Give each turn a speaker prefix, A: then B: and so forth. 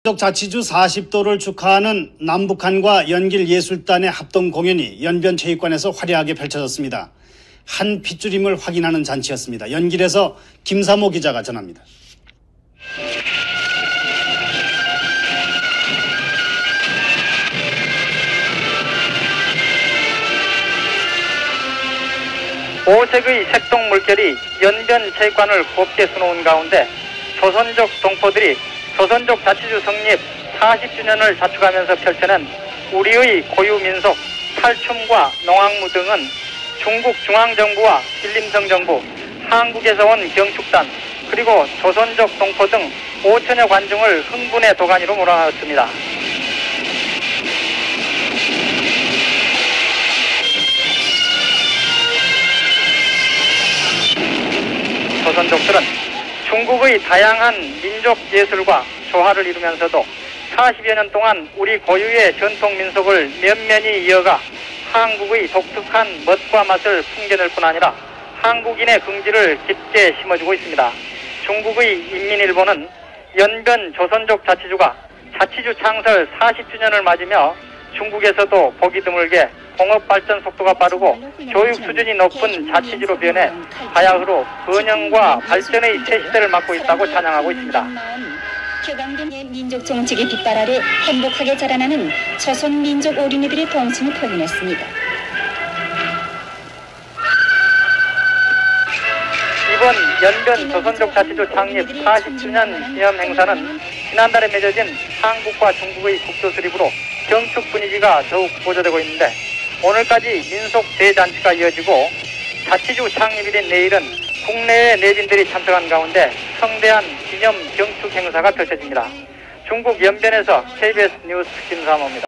A: 자치주 40도를 축하하는 남북한과 연길예술단의 합동 공연이 연변체육관에서 화려하게 펼쳐졌습니다. 한 핏줄임을 확인하는 잔치였습니다. 연길에서 김사모 기자가 전합니다.
B: 오색의 색동 물결이 연변체육관을 곱게 수놓은 가운데 조선족 동포들이 조선족 자치주 성립 40주년을 자축하면서 펼쳐낸 우리의 고유 민속 탈춤과 농악무 등은 중국 중앙정부와 신림성 정부, 한국에서 온 경축단, 그리고 조선족 동포 등 5천여 관중을 흥분의 도가니로 몰아넣었습니다. 조선족들은 중국의 다양한 민족 예술과 조화를 이루면서도 40여 년 동안 우리 고유의 전통 민속을 면면히 이어가 한국의 독특한 멋과 맛을 풍겨낼 뿐 아니라 한국인의 긍지를 깊게 심어주고 있습니다. 중국의 인민일보는 연변 조선족 자치주가 자치주 창설 40주년을 맞으며 중국에서도 보기 드물게 공업 발전 속도가 빠르고 교육 수준이 높은 자치주로 변해 바야흐로 번영과 발전의 새 시대를 맞고 있다고 찬양하고 있습니다.
C: 격앙된 민족 정책의 빛발 아래 행복하게 자라나는 조선 민족 어린이들의 동심을 표현했습니다.
B: 이번 연변 조선족 자치주 창립 40주년 기념 행사는 지난달에 맺어진 한국과 중국의 국조 수립으로 경축 분위기가 더욱 고조되고 있는데 오늘까지 민속 대잔치가 이어지고 자치주 창립일인 내일은 국내의 내빈들이 참석한 가운데 성대한 기념 경축 행사가 펼쳐집니다. 중국 연변에서 KBS 뉴스 김사모입니다.